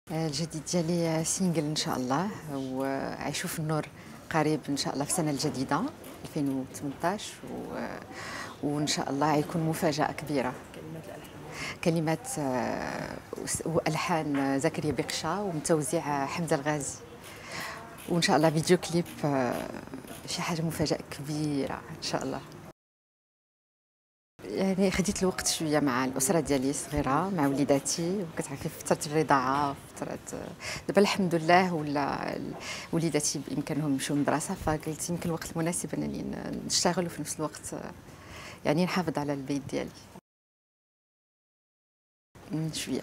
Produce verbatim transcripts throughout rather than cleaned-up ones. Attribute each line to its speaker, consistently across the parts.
Speaker 1: الجديد ديالي سينجل ان شاء الله، وعيشوا في النور قريب ان شاء الله في السنه الجديده ألفين وثمنطاش و... وان شاء الله غيكون مفاجاه كبيره. كلمات آه، والحان زكريا بقشه ومتوزيع حمزه الغازي، وان شاء الله فيديو كليب آه، شي حاجه مفاجاه كبيره ان شاء الله. يعني خديت الوقت شويه مع الاسره ديالي الصغيره، مع وليداتي، وكتعرفي في فتره الرضاعه، فتره دابا الحمد لله ولا وليداتي بامكانهم يمشيو للمدرسه، فقلت يمكن الوقت المناسب انني نشتغل وفي نفس الوقت يعني نحافظ على البيت ديالي شويه.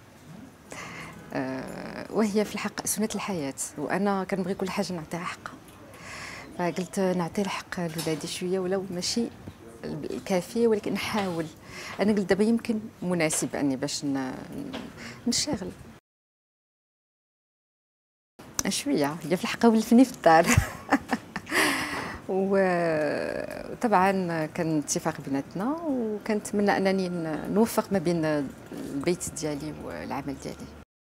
Speaker 1: أه وهي في الحق سنه الحياه، وانا كنبغي كل حاجه نعطيها حقها، فقلت نعطي الحق لولادي شويه ولو ماشي الكافيه، ولكن نحاول. انا قلت دابا يمكن مناسب اني باش نشتغل شويه. هي في الحقيقه ولفني في الدار وطبعا كان اتفاق بيناتنا، وكنتمنى انني نوفق ما بين البيت ديالي والعمل ديالي.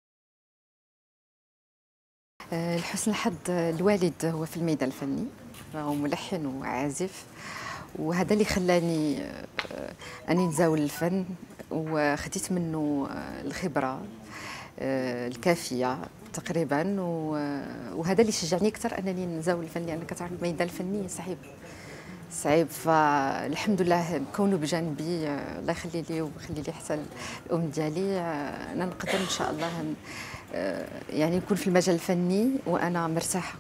Speaker 1: لحسن الحظ الوالد هو في الميدان الفني، هو ملحن وعازف، وهذا اللي خلاني اني نزاول الفن، وخديت منه الخبره الكافيه تقريبا، وهذا اللي شجعني اكثر انني نزاول الفن، لان كتعرف الميدان الفني صعيب صعيب. فالحمد لله كونه بجانبي، الله يخلي لي ويخلي لي حتى الام ديالي، انا نقدر ان شاء الله يعني نكون في المجال الفني وانا مرتاحه.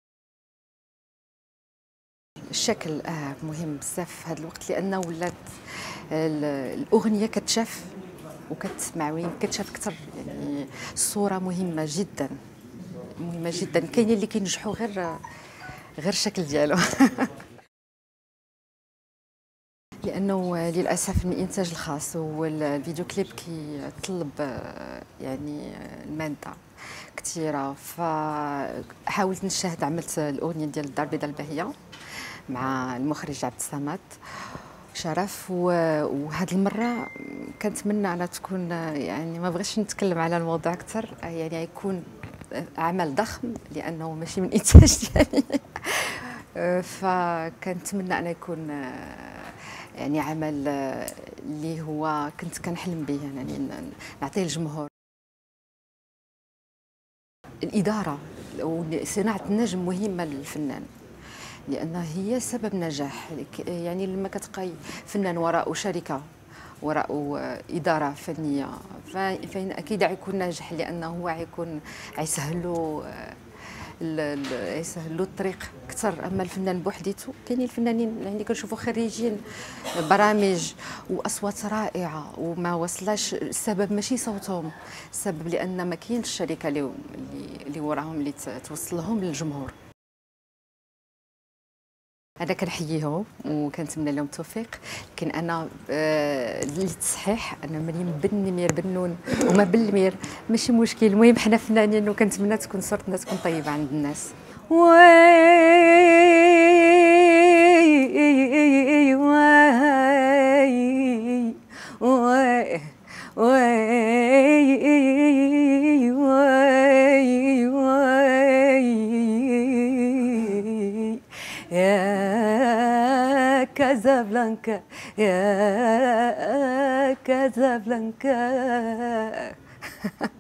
Speaker 1: الشكل اه مهم بزاف في هذا الوقت، لانه ولات الاغنيه كتشاف وكتسمع وين كتشاف اكثر. يعني الصوره مهمه جدا مهمه جدا. كاينين اللي كينجحوا غير غير الشكل ديالو لانه للاسف من الانتاج الخاص والفيديو كليب كيطلب يعني الماده كثيره، فحاولت نشاهد، عملت الاغنيه ديال الدار البيضاء الباهيه مع المخرج عبد الصمد شرف، وهذه المره كنتمنى انها تكون، يعني ما بغيتش نتكلم على الموضوع اكثر، يعني يكون عمل ضخم لانه ماشي من انتاج ديالي فكنتمنى انه يكون يعني عمل اللي هو كنت كنحلم به، يعني نعطيه للجمهور. الاداره وصناعه النجم مهمه للفنان، لأنها هي سبب نجاح. يعني لما كتلقاي فنان وراء شركة، وراء إدارة فنية، فإن أكيد غيكون ناجح، لأنه هو غيكون غيسهل له يسهل له الطريق اكثر. اما الفنان بوحديته، كاينين الفنانين يعني كنشوفوا خريجين برامج واصوات رائعه وما وصلاش. السبب ماشي صوتهم، السبب لان ما كاينش الشركه اللي اللي وراهم اللي توصلهم للجمهور. انا كنحييهم وكنتمنى لهم التوفيق، لكن انا آه للتصحيح انا مريم بن نمير بنون وما بالمير ماشي مشكل. المهم حنا فنانين، وكنتمنى تكون صورتنا تكون طيبه عند الناس. يا كازابلانكا يا كازابلانكا